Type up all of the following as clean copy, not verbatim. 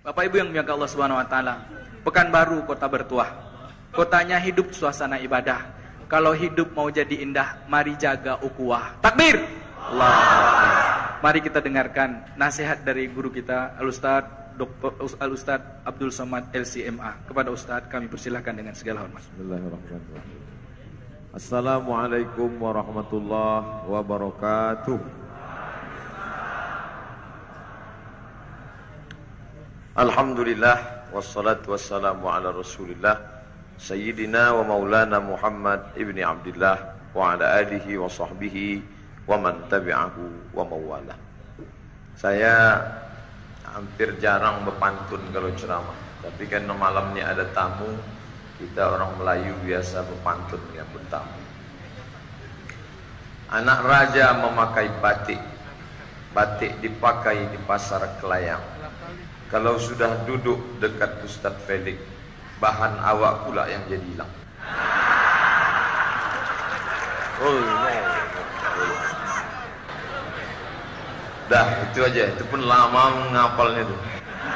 Bapak Ibu yang dimuliakan Allah Subhanahu wa taala, Pekanbaru kota bertuah. Kotanya hidup suasana ibadah. Kalau hidup mau jadi indah, mari jaga ukhuwah. Takbir. Allah. Mari kita dengarkan nasihat dari guru kita Al-Ustaz Al-Ustaz Abdul Somad LCMA. Kepada Ustaz kami persilahkan dengan segala hormat. Bismillahirrahmanirrahim. Assalamualaikum warahmatullahi wabarakatuh. Alhamdulillah wassalatu wassalamu ala Rasulillah Sayyidina wa maulana Muhammad ibni Abdillah wa ala alihi wa sahbihi wa man tabi'ahu wa mawala. Saya hampir jarang berpantun kalau ceramah, tapi karena malam ini ada tamu, kita orang Melayu biasa berpantun yang bertamu. Anak raja memakai batik, batik dipakai di pasar Kelayang. Kalau sudah duduk dekat Ustadz Felix, bahan awak pula yang jadi hilang. Dah, itu aja. Itu pun lama menghafalnya tuh.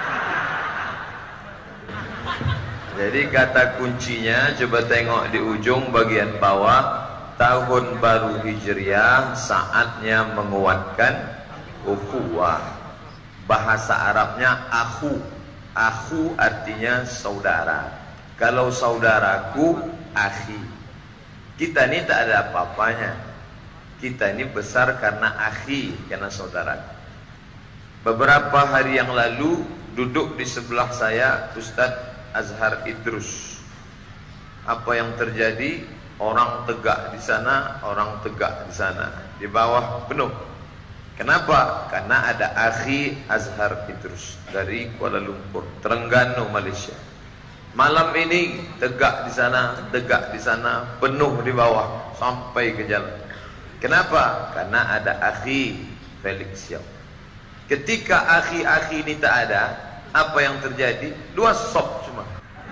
Jadi kata kuncinya, coba tengok di ujung bagian bawah. Tahun baru Hijriah, saatnya menguatkan ukhuwah. Bahasa Arabnya akhu. Akhu artinya saudara. Kalau saudaraku, akhi. Kita ini tak ada apa-apanya. Kita ini besar karena akhi, karena saudara. Beberapa hari yang lalu duduk di sebelah saya Ustadz Azhar Idrus. Apa yang terjadi? Orang tegak di sana, orang tegak di sana. Di bawah penuh. Kenapa? Karena ada akhi Azhar Idrus dari Kuala Lumpur, Terengganu, Malaysia. Malam ini tegak di sana, penuh di bawah sampai ke jalan. Kenapa? Karena ada akhi Felix Xiao. Ketika akhi-akhi ini tak ada, apa yang terjadi? 2 sop cuma.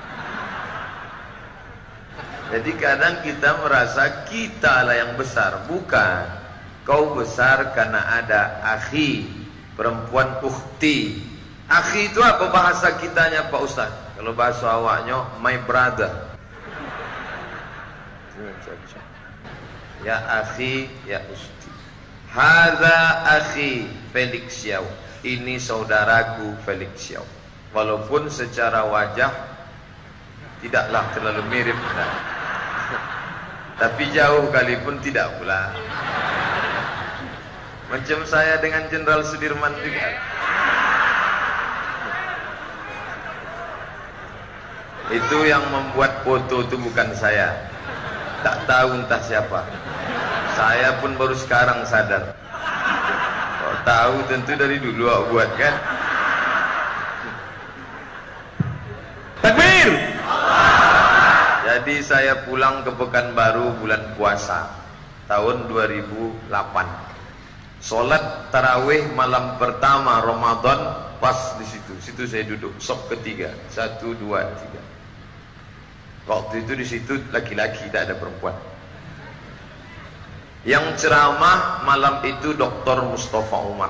Jadi kadang kita merasa kita lah yang besar, bukan. Kau besar karena ada akhi, perempuan ukhti. Akhi itu apa bahasa kitanya Pak Ustaz? Kalau bahasa awaknya, my brother. Ya akhi, ya ukhti. Hadza akhi Felix Xiao. Ini saudaraku Felix Xiao. Walaupun secara wajah tidaklah terlalu mirip, tapi jauh kali pun tidak pula. Macam saya dengan Jenderal Sudirman juga. Itu yang membuat foto itu bukan saya. Tak tahu entah siapa. Saya pun baru sekarang sadar. Kalau tahu tentu dari dulu aku buat kan. Takbir! Jadi saya pulang ke Pekanbaru bulan puasa tahun 2008. Solat tarawih malam pertama Ramadan pas di situ. Situ saya duduk, sop ketiga. 1, 2, 3. Waktu itu di situ laki-laki, tak ada perempuan. Yang ceramah malam itu Dr. Mustafa Umar.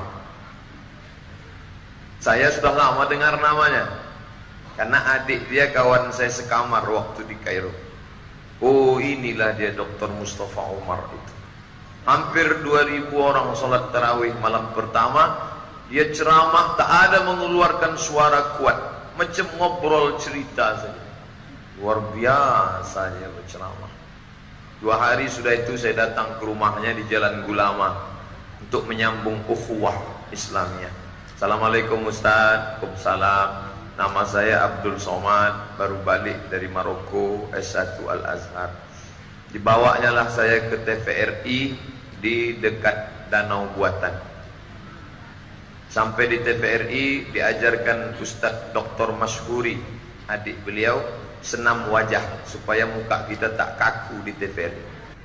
Saya sudah lama dengar namanya, karena adik dia kawan saya sekamar waktu di Kairo. Oh, inilah dia Dr. Mustafa Umar itu. Hampir 2000 orang sholat tarawih malam pertama. Dia ceramah tak ada mengeluarkan suara kuat, macam ngobrol cerita saja. Luar biasa dia berceramah. 2 hari sudah itu saya datang ke rumahnya di Jalan Gulama untuk menyambung ukhuwah Islamiyah. Assalamualaikum Ustaz. Waalaikumsalam. Nama saya Abdul Somad, baru balik dari Maroko, S1 Al-Azhar. Dibawanya lah saya ke TVRI di dekat Danau Buatan. Sampai di TVRI diajarkan Ustadz Dr. Masyhuri, adik beliau, senam wajah supaya muka kita tak kaku di TVRI.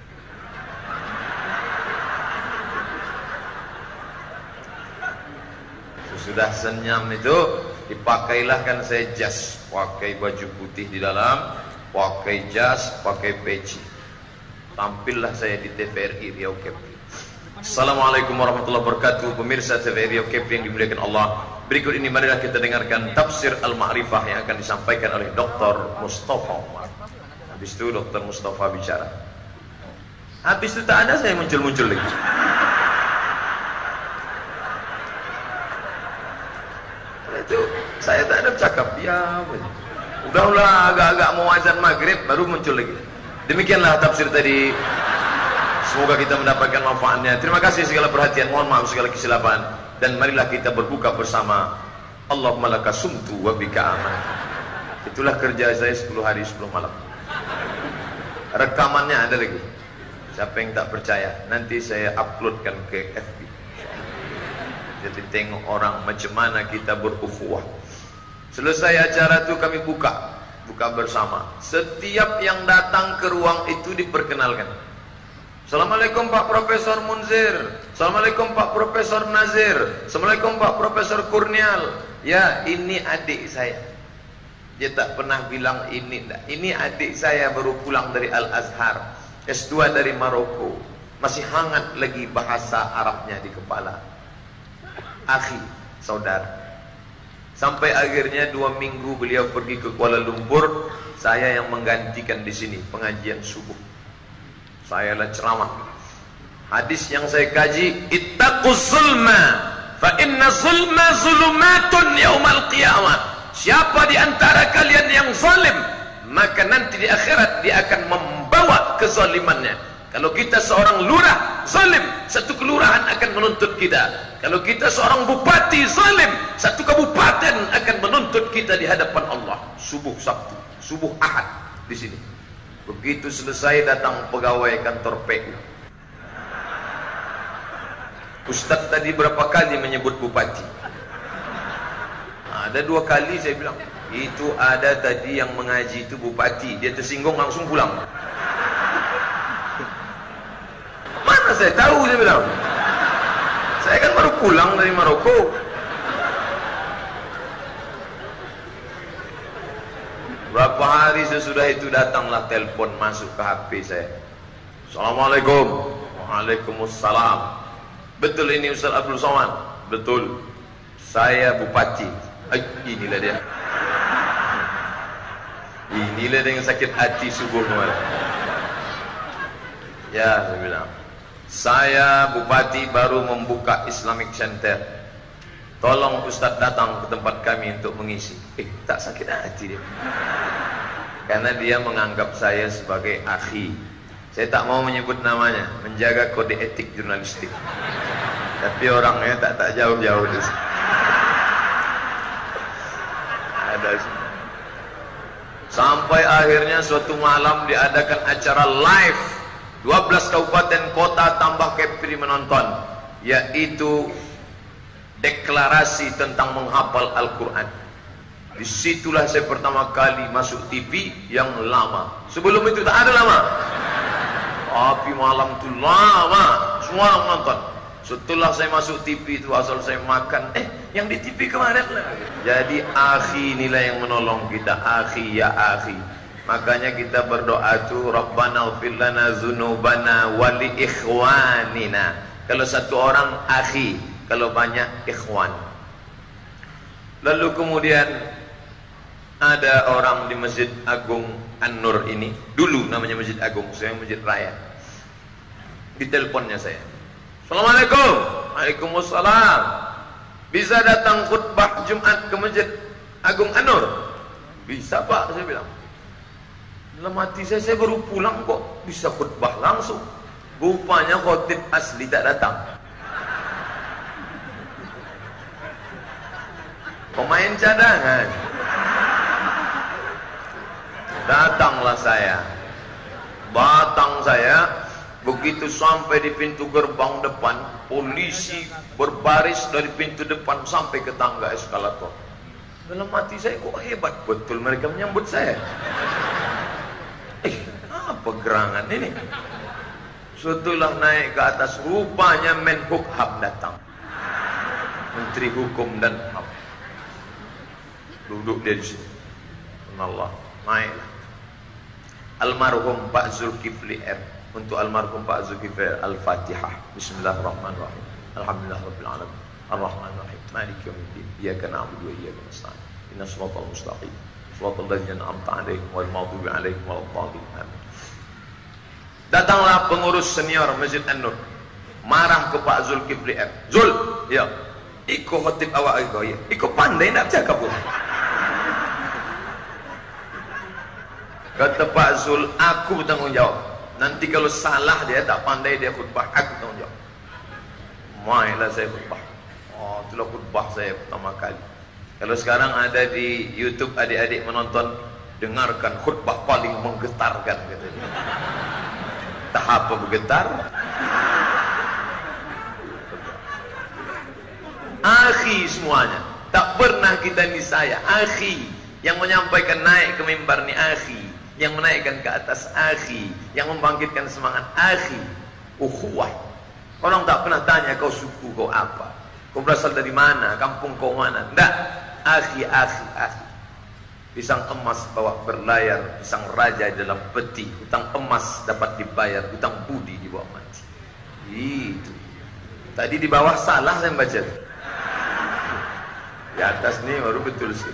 Sudah senyum itu dipakailah kan saya jas, pakai baju putih di dalam, pakai jas, pakai peci. Tampillah saya di TVRI Riau Kepri. Assalamualaikum warahmatullahi wabarakatuh. Pemirsa TVRI Riau Kepri yang dimuliakan Allah. Berikut ini marilah kita dengarkan tafsir Al-Ma'rifah yang akan disampaikan oleh Dr. Mustafa Umar. Habis itu Dr. Mustafa bicara. Habis itu tak ada saya muncul-muncul lagi. Itu saya tak ada bercakap, diam. Udahlah agak-agak mau azan maghrib baru muncul lagi. Demikianlah tafsir tadi. Semoga kita mendapatkan manfaatnya. Terima kasih segala perhatian, mohon maaf segala kesilapan. Dan marilah kita berbuka bersama. Allahumma laka sumtu wa bika amantu. Itulah kerja saya 10 hari 10 malam. Rekamannya ada lagi. Siapa yang tak percaya, nanti saya uploadkan ke FB. Jadi tengok orang macam mana kita berukhuwah. Selesai acara itu kami buka bersama. Setiap yang datang ke ruang itu diperkenalkan. Assalamualaikum Pak Profesor Munzir. Assalamualaikum Pak Profesor Nazir. Assalamualaikum Pak Profesor Kurnial. Ya, ini adik saya. Dia tak pernah bilang ini. Ini adik saya baru pulang dari Al-Azhar, S2 dari Maroko. Masih hangat lagi bahasa Arabnya di kepala. Akhi, saudara. Sampai akhirnya 2 minggu beliau pergi ke Kuala Lumpur. Saya yang menggantikan di sini pengajian subuh. Saya lah ceramah. Hadis yang saya kaji, ittaquz zulma fa inna zulma zulumatun yaumal qiyamah. Siapa di antara kalian yang zalim, maka nanti di akhirat dia akan membawa kezalimannya. Kalau kita seorang lurah zalim, satu kelurahan akan menuntut kita. Kalau kita seorang bupati zalim, satu kabupaten akan menuntut kita di hadapan Allah. Subuh Sabtu, subuh Ahad di sini. Begitu selesai datang pegawai kantor PU. Ustaz tadi berapa kali menyebut bupati? Ada 2 kali saya bilang, itu ada tadi yang mengaji itu bupati. Dia tersinggung langsung pulang. Mana saya tahu, saya bilang. Saya kan baru pulang dari Maroko. Berapa hari sesudah itu datanglah telepon masuk ke HP saya. Assalamualaikum. Waalaikumsalam. Betul ini Ustaz Abdul Somad? Betul. Saya bupati. Inilah dia. Inilah dengan sakit hati subuh kemarin. Ya, saya bilang. Saya bupati baru membuka Islamic Center. Tolong Ustaz datang ke tempat kami untuk mengisi. Tak sakit hati dia. Karena dia menganggap saya sebagai akhi. Saya tak mau menyebut namanya, menjaga kode etik jurnalistik. Tapi orangnya tak jauh-jauh di sini. Ada semua. Sampai akhirnya suatu malam diadakan acara live. 12 kabupaten kota tambah Kepri menonton, yaitu deklarasi tentang menghafal Al-Quran. Disitulah saya pertama kali masuk TV yang lama. Sebelum itu tak ada lama. Tapi malam itu lama, semua menonton. Setelah saya masuk TV itu asal saya makan, yang di TV kemarin lah. Jadi akhi inilah yang menolong kita. Akhi ya akhi. Makanya kita berdoa tuh, Rabbana ighfir lana dzunubana wa li ikhwanina. Kalau satu orang akhi, kalau banyak ikhwan. Lalu kemudian ada orang di Masjid Agung An-Nur ini, dulu namanya Masjid Agung, sekarang Masjid Raya. Diteleponnya saya. Assalamualaikum. Waalaikumsalam. Bisa datang khutbah Jumat ke Masjid Agung An-Nur? Bisa Pak, saya bilang. Dalam hati saya baru pulang kok bisa khutbah langsung. Rupanya khotib asli tak datang. Pemain cadangan. Datanglah saya. Batang saya. Begitu sampai di pintu gerbang depan, polisi berbaris dari pintu depan sampai ke tangga eskalator. Dalam hati saya, kok hebat betul mereka menyambut saya. Apa gerangan ini? Setelah naik ke atas, rupanya Menhukham datang, Menteri Hukum dan HAM. Duduk dia di sini. Allah, naiklah. Almarhum Pak Zulkifli R. Untuk almarhum Pak Zulkifli Al-Fatihah. Bismillahirrahmanirrahim. Alhamdulillah Rabbil Alamin. Ar-Rahmanir-Rahim. Maliki yaumiddin. Iyyaka na'budu wa iyyaka nasta'in. Ihdinas siratal mustaqim. Shiratal ladzina an'amta 'alaihim ghairil maghdubi 'alaihim waladdallin. Amin. Datanglah pengurus senior Masjid An-Nur, marah ke Pak Zulkifli M. Zul, ya, ikut khotib awak itu, ya, ikut pandai nak cakap pun. Kata Pak Zul, aku bertanggung jawab. Nanti kalau salah dia, tak pandai dia khutbah, aku bertanggung jawab. Mainlah saya khutbah. Oh, itulah khutbah saya pertama kali. Kalau sekarang ada di YouTube adik-adik menonton, dengarkan khutbah paling menggetarkan, kata dia. Tak apa bergetar. Akhi semuanya, tak pernah kita nisaya. Akhi yang menyampaikan naik ke mimbar ni akhi, yang menaikkan ke atas akhi, yang membangkitkan semangat akhi. Ukhuwah. Orang tak pernah tanya kau suku kau apa, kau berasal dari mana, kampung kau mana. Tidak. Akhi, akhi, akhi. Pisang emas bawa berlayar, pisang raja dalam peti. Hutang emas dapat dibayar, hutang budi dibawa mati. Itu. Tadi di bawah salah saya baca. Di atas ni baru betul sekali.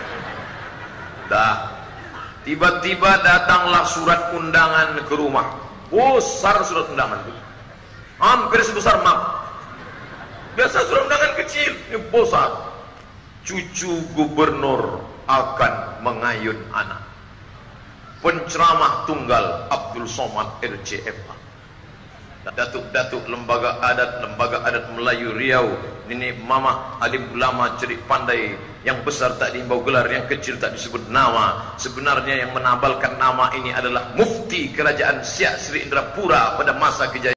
Dah. Tiba-tiba datanglah surat undangan ke rumah. Besar surat undangan itu. Hampir sebesar map. Biasa surat undangan kecil, ini besar. Cucu gubernur akan mengayun anak. Penceramah tunggal Abdul Somad RCMA. Datuk-datuk lembaga adat Melayu Riau, nenek mama alim ulama cerik pandai, yang besar tak dihimbau gelar, yang kecil tak disebut nama. Sebenarnya yang menabalkan nama ini adalah mufti kerajaan Siak Sri Indrapura pada masa kejayaan